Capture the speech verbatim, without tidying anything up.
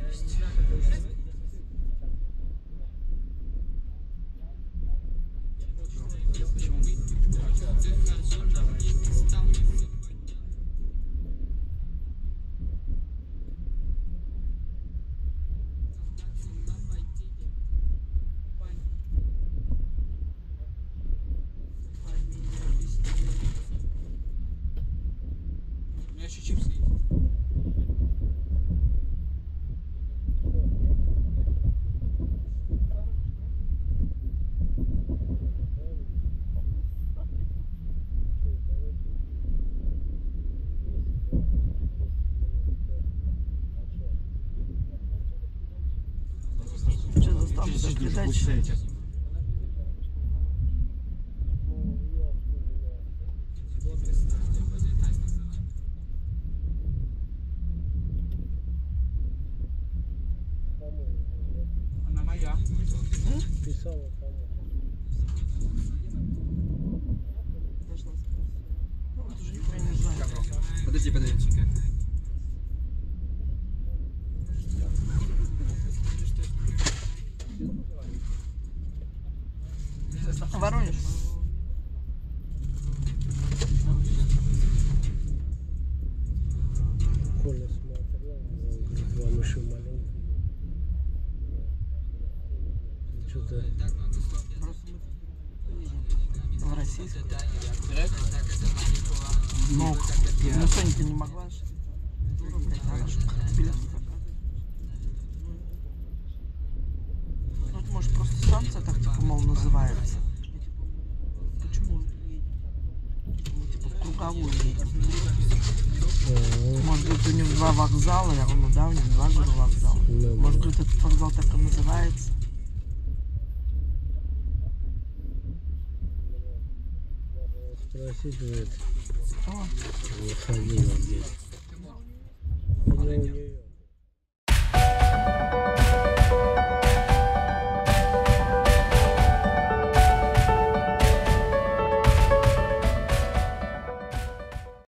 Еще чипсы. Сейчас заставлю передачи. Она моя. Писала кому? Вот уже никто не знает. Подожди, подожди. Воронеж. Коля смотрел, вам еще маленький. Что-то... В российском. Ну, ну Соня-то не могла. Дура, блядь, она же билет заказывает. Ну, это может просто станция так, типа, мол, называется. Почему едем? Мы, типа, в круговую едем. Может быть, у них два вокзала, я ровно, да, у них два же вокзала. Может быть, этот вокзал так и называется. Спросить, говорит, Что? выходила здесь. У него